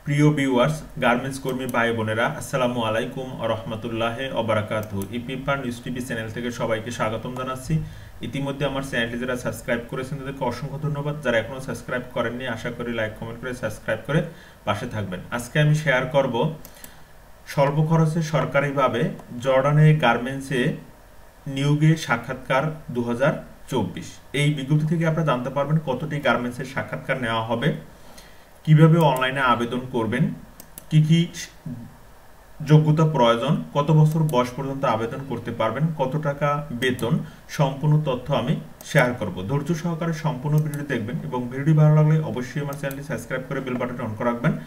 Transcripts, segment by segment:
প্রিয় viewers, garments কর্মী ভাই বোনেরা, আসসালামু আলাইকুম ওয়া রাহমাতুল্লাহি ওয়া বারাকাতুহু। ইপিপার নিউজ টিভি চ্যানেল থেকে সবাইকে স্বাগতম জানাচ্ছি। ইতিমধ্যে আমার চ্যানেলটি যারা সাবস্ক্রাইব করেছেন তাদেরকে অসংখ্য ধন্যবাদ। যারা এখনো সাবস্ক্রাইব করেননি, আশা করি লাইক কমেন্ট করে সাবস্ক্রাইব করে পাশে থাকবেন। আজকে আমি শেয়ার করব স্বল্প খরচে সরকারিভাবে জর্ডানে গার্মেন্টসে নিয়োগে সাক্ষাৎকার 2024। এই বিজ্ঞপ্তি থেকে আপনারা জানতে পারবেন কতটি গার্মেন্টসের সাক্ষাৎকার নেওয়া হবে, কিভাবে অনলাইনে আবেদন করবেন, কি কি যোগ্যতা প্রয়োজন, কত বছর বয়স পর্যন্ত আবেদন করতে পারবেন, কত টাকা বেতন, সম্পূর্ণ তথ্য আমি শেয়ার করব। ধৈর্য সহকারে সম্পূর্ণ ভিডিওটি দেখবেন এবং ভিডিওটি ভালো লাগলে অবশ্যই আমার চ্যানেলটি সাবস্ক্রাইব করে বেল বাটনটি অন করে রাখবেন।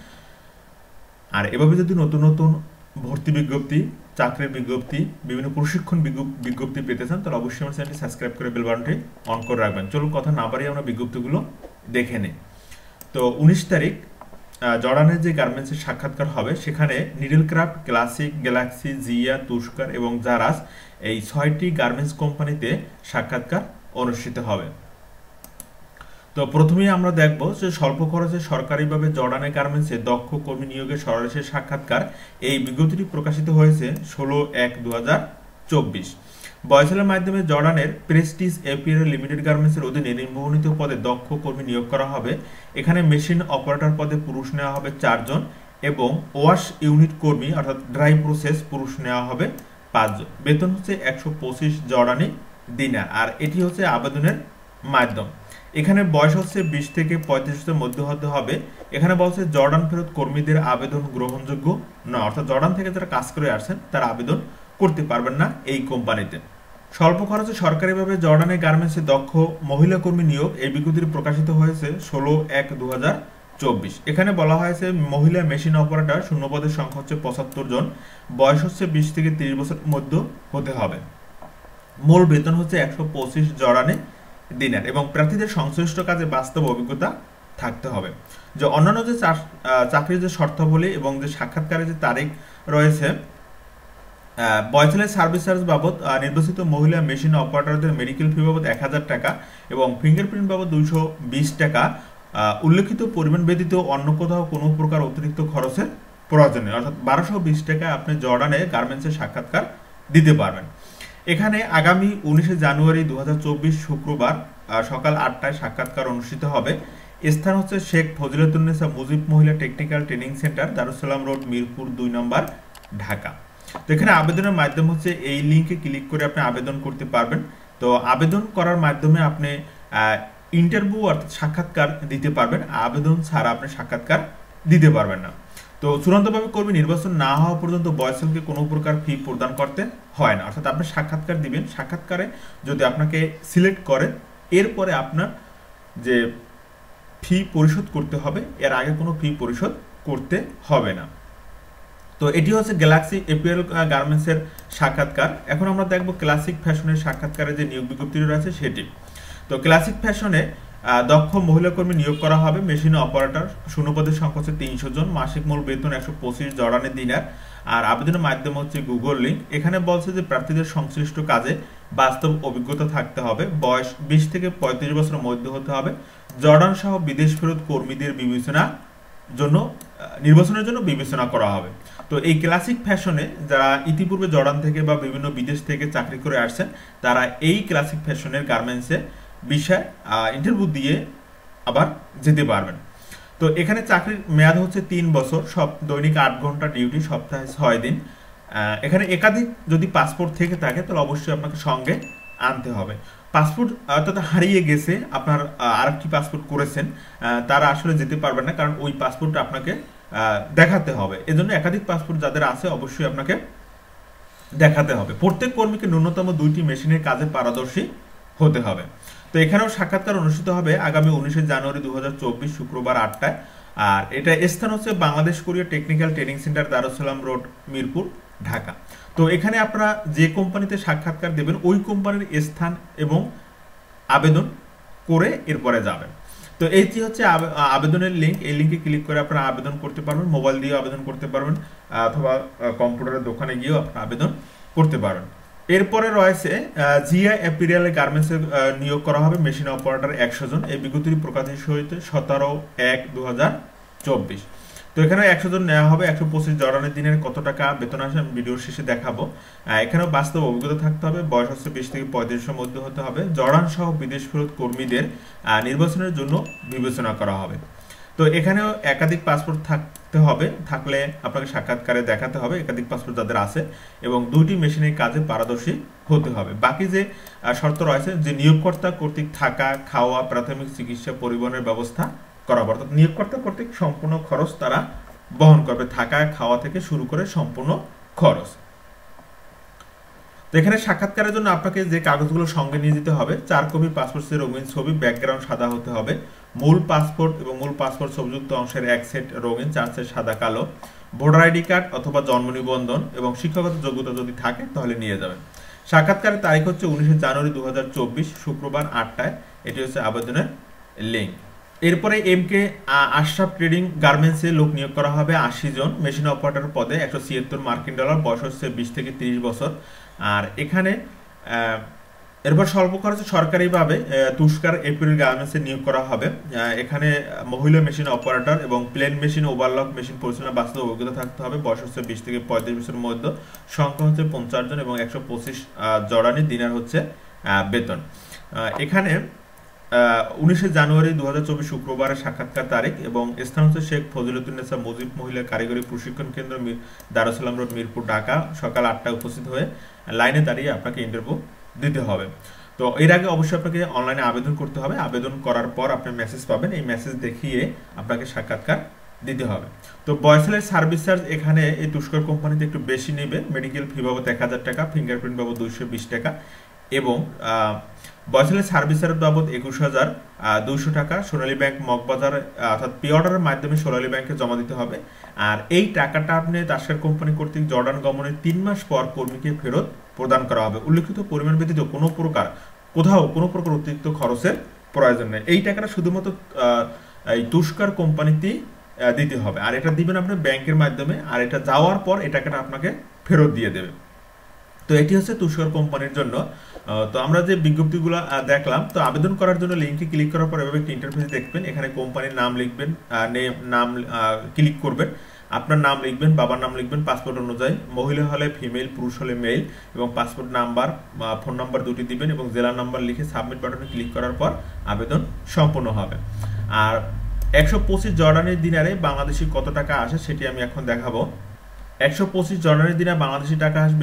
আর এভাবে যদি নতুন নতুন ভর্তি বিজ্ঞপ্তি, চাকরির বিজ্ঞপ্তি, বিভিন্ন প্রশিক্ষণ বিজ্ঞপ্তি পেতে চান তাহলে অবশ্যই আমার চ্যানেলটি সাবস্ক্রাইব করে বেল বাটনটি অন করে রাখবেন। চলুন কথা না বাড়িয়ে আমরা বিজ্ঞপ্তিগুলো দেখে নিই। তো 19 তারিখ জর্ডানের যে গার্মেন্টসের সাক্ষাৎকার হবে সেখানে needle craft, classic, galaxy, Zia, তুষ্কার এবং জারাস এই 6টি গার্মেন্টস কোম্পানিতে সাক্ষাৎকার অনুষ্ঠিত হবে। তো প্রথমেই আমরা দেখব যে স্বল্প খরচে সরকারিভাবে জর্ডানের গার্মেন্টসে দক্ষ কর্মী নিয়োগের সরাসরি সাক্ষাৎকার। এই বিজ্ঞপ্তিটি প্রকাশিত হয়েছে 16/1/2024। বয়সেলের মাধ্যমে জর্ডানের প্রেস্টিজ এপিআর লিমিটেড গার্মেন্টসের অধীনে নিম্নবর্ণিত পদে দক্ষ কর্মী নিয়োগ করা হবে। এখানে মেশিন অপারেটর পদে পুরুষ নেওয়া হবে 4 জন এবং ওয়াশ ইউনিট কর্মী অর্থাৎ ড্রাই প্রসেস পুরুষ নেওয়া হবে 5 জন। বেতন হচ্ছে 125 জর্ডানি দিনার। আর এটি হচ্ছে আবেদনের মাধ্যম। এখানে বয়স হচ্ছে 20 থেকে 35 মধ্যে হতে হবে। এখানে বলছে জর্ডান ফেরত কর্মীদের আবেদন গ্রহণযোগ্য নয়, অর্থাৎ জর্ডান থেকে যারা কাজ করে আসছেন তারা আবেদন করতে পারবেন না এই কোম্পানিতে। স্বল্প খরচে সরকারিভাবে জর্ডানের গার্মেন্টসে দক্ষ মহিলা কর্মী নিয়োগ। এই বিজ্ঞপ্তি প্রকাশিত হয়েছে 16/1/2024। এখানে বলা হয়েছে মহিলা মেশিন অপারেটর শূন্য পদের সংখ্যা হচ্ছে 75 জন, বয়স হচ্ছে 20 থেকে 30 বছরের মধ্যে হতে হবে। মূল বেতন হচ্ছে 125 জর্ডানি দিনার এবং প্রার্থীদের সংশ্লিষ্ট কাজে বাস্তব অভিজ্ঞতা থাকতে হবে। যে অন্যান্য যে চাকরির যে শর্তাবলী এবং যে সাক্ষাৎকারের যে তারিখ রয়েছে, বয়সেলের সার্ভিস চার্জ বাবদ নির্বাচিত মহিলা মেশিন অপারেটরদের মেডিকেল ফি বাবদ 1000 টাকা এবং ফিঙ্গারপ্রিন্ট বাবদ 220 টাকা। উল্লেখিত পরিমাণ ব্যতীত অন্য কোথাও কোনো প্রকার অতিরিক্ত খরচের প্রয়োজন নেই, অর্থাৎ 1220 টাকায় আপনি জর্ডানে গার্মেন্টসের সাক্ষাৎকার দিতে পারবেন। এখানে আগামী 19 জানুয়ারি 2024 শুক্রবার সকাল 8টায় সাক্ষাৎকার অনুষ্ঠিত হবে। স্থান হচ্ছে শেখ ফজিলাতুন্নেসা মুজিব মহিলা technical training centre, Darussalam road, Mirpur 2 number, Dhaka. তো এখানে আবেদনের মাধ্যম হচ্ছে এই লিঙ্কে ক্লিক করে আপনি আবেদন করতে পারবেন। তো আবেদন করার মাধ্যমে আপনি ইন্টারভিউ অর্থাৎ সাক্ষাৎকার দিতে পারবেন। আবেদন ছাড়া আপনি সাক্ষাৎকার দিতে পারবেন না। তো চূড়ান্তভাবে কর্মী নির্বাচন না হওয়া পর্যন্ত বয়সেলকে কোনো প্রকার ফি প্রদান করতে হয় না, অর্থাৎ আপনি সাক্ষাৎকার দিবেন, সাক্ষাৎকারে যদি আপনাকে সিলেক্ট করে এরপরে আপনার যে ফি পরিশোধ করতে হবে, এর আগে কোনো ফি পরিশোধ করতে হবে না। তো এটি হচ্ছে গ্যালাক্সি এপিএল গার্মেন্টসের সাক্ষাৎকার। এখন আমরা দেখব ক্লাসিক ফ্যাশনের সাক্ষাৎকারে যে নিয়োগ বিজ্ঞপ্তি রয়েছে সেটি। তো ক্লাসিক ফ্যাশনে দক্ষ মহিলা কর্মী নিয়োগ করা হবে। মেশিন অপারেটর শূন্যপদের সংখ্যা হচ্ছে 300 জন, মাসিক মূল বেতন 125 জর্ডানি দিনার। আর আবেদনের মাধ্যম হচ্ছে গুগল লিঙ্ক। এখানে বলছে যে প্রার্থীদের সংশ্লিষ্ট কাজে বাস্তব অভিজ্ঞতা থাকতে হবে, বয়স 20 থেকে 35 বছরের মধ্যে হতে হবে। জর্ডান সহ বিদেশ ফেরত কর্মীদের নির্বাচনের জন্য বিবেচনা করা হবে। তো এই ক্লাসিক ফ্যাশনে যারা ইতিপূর্বে জর্ডান থেকে বা বিভিন্ন বিদেশ থেকে চাকরি করে আসছেন তারা এই ক্লাসিক ফ্যাশনের গার্মেন্টসে বিষয় ইন্টারভিউ দিয়ে আবার যেতে পারবেন। তো এখানে চাকরির মেয়াদ হচ্ছে 3 বছর, সব দৈনিক 8 ঘন্টা ডিউটি, সপ্তাহে 6 দিন। এখানে একাধিক যদি পাসপোর্ট থেকে থাকে তাহলে অবশ্যই আপনাকে সঙ্গে আনতে হবে। পাসপোর্ট অর্থাৎ হারিয়ে গেছে, আপনার আরেকটি পাসপোর্ট করেছেন, তারা আসলে যেতে পারবেন না, কারণ ওই পাসপোর্টটা আপনাকে দেখাতে হবে। এজন্য একাধিক পাসপোর্ট যাদের আছে অবশ্যই আপনাকে দেখাতে হবে। প্রত্যেক কর্মীকে ন্যূনতম 2টি মেশিনের কাজে পারদর্শী হতে হবে। তো এখানেও সাক্ষাৎকার অনুষ্ঠিত হবে আগামী 19 জানুয়ারি 2024 শুক্রবার 8টায়। আর এটা স্থান হচ্ছে Bangladesh Korea technical training centre, Darussalam road, Mirpur, Dhaka. তো এখানে আপনারা যে কোম্পানিতে সাক্ষাৎকার দেবেন ওই কোম্পানির স্থান এবং আবেদন করে এরপরে যাবেন। তো এইটি হচ্ছে আবেদনের লিঙ্ক। এই লিঙ্কে ক্লিক করে আপনারা আবেদন করতে পারবেন, মোবাইল দিয়েও আবেদন করতে পারবেন অথবা কম্পিউটারের দোকানে গিয়েও আপনারা আবেদন করতে পারবেন। এরপরে রয়েছে জিয়া অ্যাপিরিয়াল গার্মেন্টসে নিয়োগ করা হবে মেশিন অপারেটর 100 জন। এই বিজ্ঞপ্তি প্রকাশিত হয়েছে 17/1/2024। তো এখানে 100 জন নেওয়া হবে। 125 জড়ানের দিনের কত টাকা বেতন আসে আমি ভিডিওর শেষে দেখাবো। এখানেও বাস্তব অভিজ্ঞতা থাকতে হবে, বয়স হচ্ছে 20 থেকে 35 মধ্যে হতে হবে। জড়ান সহ বিদেশ ফেরত কর্মীদের নির্বাচনের জন্য বিবেচনা করা হবে। তো এখানেও একাধিক পাসপোর্ট থাকতে হবে, থাকলে আপনাকে সাক্ষাৎকারে দেখাতে হবে একাধিক পাসপোর্ট যাদের আছে, এবং 2টি মেশিনের কাজে পারদর্শী হতে হবে। বাকি যে শর্ত রয়েছে যে নিয়োগকর্তা কর্তৃক থাকা, খাওয়া, প্রাথমিক চিকিৎসা, পরিবহনের ব্যবস্থা করা হবে, অর্থাৎ নিয়োগকর্তা কর্তৃক সম্পূর্ণ খরচ তারা বহন করবে, থাকা খাওয়া থেকে শুরু করে সম্পূর্ণ খরচ। তো এখানে সাক্ষাৎকারের জন্য আপনাকে যে কাগজগুলো সঙ্গে নিয়ে যেতে হবে, 4 কপি পাসপোর্ট সাইজের রঙিন ছবি, ব্যাকগ্রাউন্ড সাদা হতে হবে, মূল পাসপোর্ট এবং মূল পাসপোর্ট ছবিযুক্ত অংশের 1 সেট রঙিন, 4 সেট সাদা কালো, ভোটার আইডি কার্ড অথবা জন্ম নিবন্ধন এবং শিক্ষাগত যোগ্যতা যদি থাকে তাহলে নিয়ে যাবেন। সাক্ষাৎকারের তারিখ হচ্ছে 19 জানুয়ারি 2024 শুক্রবার 8টায়। এটি হচ্ছে আবেদনের লিঙ্ক। এরপরে এমকে আশরাফ ট্রেডিং গার্মেন্টসে লোক নিয়োগ করা হবে 80 জন, মেশিন অপারেটর পদে $176 মার্কিন, বয়স হচ্ছে 20 থেকে 30 বছর। আর এখানে এরপর স্বল্প খরচে সরকারিভাবে তুষ্কার এপ্রিল গার্মেন্টসে নিয়োগ করা হবে। এখানে মহিলা মেশিন অপারেটর এবং প্লেন মেশিন, ওভারলক মেশিন পরিচালনা বাস্তব অভিজ্ঞতা থাকতে হবে, বয়স হচ্ছে 20 থেকে 35 বছরের মধ্যে, সংখ্যা হচ্ছে 50 জন এবং 125 জর্ডানি দিনার হচ্ছে বেতন। এখানে 19 জানুয়ারি 2024 শুক্রবারের সাক্ষাৎকার তারিখ এবং স্থান হচ্ছে শেখ ফজিলতুন্নেসা মুজিব মহিলা কারিগরি প্রশিক্ষণ কেন্দ্র, দারুসালাম রোড, মিরপুর, ঢাকা। সকাল 8টায় উপস্থিত হয়ে লাইনে দাঁড়িয়ে আপনাকে ইন্টারভিউ দিতে হবে। তো এর আগে অবশ্যই আপনাকে অনলাইনে আবেদন করতে হবে। আবেদন করার পর আপনি মেসেজ পাবেন, এই মেসেজ দেখিয়ে আপনাকে সাক্ষাৎকার দিতে হবে। তো বয়সেলের সার্ভিস চার্জ এখানে এই তুষ্কর কোম্পানিতে একটু বেশি নেবে। মেডিকেল ফি বাবদ 1000 টাকা, ফিঙ্গারপ্রিন্ট বাবদ 220 টাকা এবং বয়সেলের সার্ভিস চার্জ বাবদ 21,200 টাকা সোনালী ব্যাংক মগবাজার অর্থাৎ পে অর্ডারের মাধ্যমে সোনালী ব্যাংকে জমা দিতে হবে। আর এই টাকাটা আপনি তাস্কার কোম্পানি কর্তৃক জর্ডান গমনের 3 মাস পর কর্মীকে ফেরত প্রদান করা হবে। উল্লেখিত পরিমাণ ব্যতীত কোনো প্রকার অতিরিক্ত খরচের প্রয়োজন নেই। এই টাকাটা শুধুমাত্র এই তুষ্কার কোম্পানিতেই দিতে হবে, আর এটা দিবেন আপনি ব্যাংকের মাধ্যমে, আর এটা যাওয়ার পর এই টাকাটা আপনাকে ফেরত দিয়ে দেবে। তো এটি হচ্ছে তুষ্কার কোম্পানির জন্য। তো আমরা যে বিজ্ঞপ্তিগুলো দেখলাম, তো আবেদন করার জন্য লিঙ্কে ক্লিক করার পর এভাবে একটি ইন্টারফেস দেখবেন। এখানে কোম্পানির নাম লিখবেন, নাম ক্লিক করবেন, আপনার নাম লিখবেন, বাবার নাম লিখবেন পাসপোর্ট অনুযায়ী, মহিলা হলে ফিমেল, পুরুষ হলে মেল, এবং পাসপোর্ট নাম্বার, ফোন নাম্বার দুটি দিবেন এবং জেলা নাম্বার লিখে সাবমিট বাটনে ক্লিক করার পর আবেদন সম্পূর্ণ হবে। আর 125 জর্ডানের দিনারে বাংলাদেশি কত টাকা আসে সেটি আমি এখন দেখাবো। 125 জর্ডানের দিনে বাংলাদেশি টাকা আসবে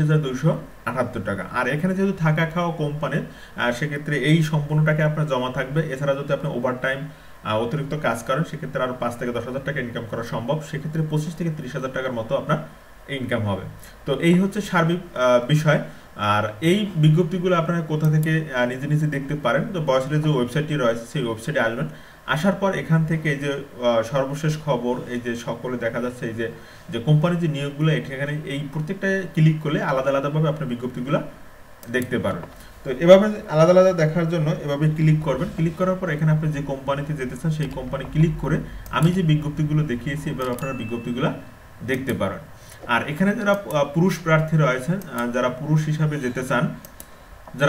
19,278 টাকা। আর এখানে যেহেতু থাকা খাওয়া কোম্পানির, সেক্ষেত্রে এই সম্পূর্ণ টাকা আপনার জমা থাকবে। এছাড়া যদি আপনি ওভারটাইম অতিরিক্ত কাজ করেন সেক্ষেত্রে আরও 5 থেকে 10,000 টাকা ইনকাম করা সম্ভব। সেক্ষেত্রে 25 থেকে 30,000 টাকার মতো আপনার ইনকাম হবে। তো এই হচ্ছে সার্বিক বিষয়। আর এই বিজ্ঞপ্তিগুলো আপনারা কোথা থেকে নিজে নিজে দেখতে পারেন, তো বয়সের যে ওয়েবসাইটটি রয়েছে সেই ওয়েবসাইটে আসবেন। আসার পর এখান থেকে এই যে সর্বশেষ খবর, এই যে সকলে দেখা যাচ্ছে এই যে কোম্পানির যে নিয়োগগুলো, এখানে এই প্রত্যেকটা ক্লিক করলে আলাদা আলাদাভাবে আপনি বিজ্ঞপ্তিগুলো দেখতে পারবেন। তো এভাবে আলাদা আলাদা দেখার জন্য এভাবে ক্লিক করবেন। ক্লিক করার পর এখানে আপনি যে কোম্পানিতে যেতে চান সেই কোম্পানি ক্লিক করে আমি যে বিজ্ঞপ্তিগুলো দেখিয়েছি এভাবে আপনারা বিজ্ঞপ্তিগুলো দেখতে পারেন। আর এখানে যারা পুরুষ প্রার্থী রয়েছেন, যারা পুরুষ হিসাবে যেতে চান, যারা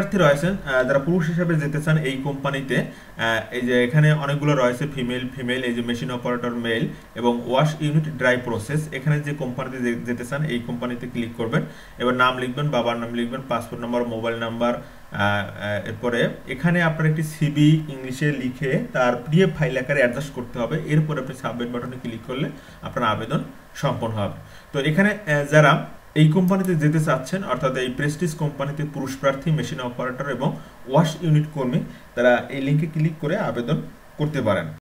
পুরুষ হিসাবে যেতে চান এই কোম্পানিতে, এই যে এখানে অনেকগুলো রয়েছে ফিমেল, এই যে মেশিন অপারেটর মেল এবং ওয়াশ ইউনিট ড্রাই প্রসেস। এখানে যে কোম্পানিতে যেতে চান এই কোম্পানিতে ক্লিক করবেন। এবার নাম লিখবেন, বাবার নাম লিখবেন, পাসপোর্ট নাম্বার, মোবাইল নাম্বার, এরপরে এখানে আপনার একটি সিভি ইংলিশে লিখে তার পিডিএফ ফাইল আকারে অ্যাডজাস্ট করতে হবে। এরপর আপনি সাবমিট বাটনে ক্লিক করলে আপনার আবেদন সম্পন্ন হবে। তো এখানে যারা এই কোম্পানিতে যেতে চাচ্ছেন, অর্থাৎ এই প্রেস্টিজ কোম্পানিতে পুরুষ প্রার্থী, মেশিন অপারেটর এবং ওয়াশ ইউনিট কর্মী, তারা এই লিঙ্কে ক্লিক করে আবেদন করতে পারেন।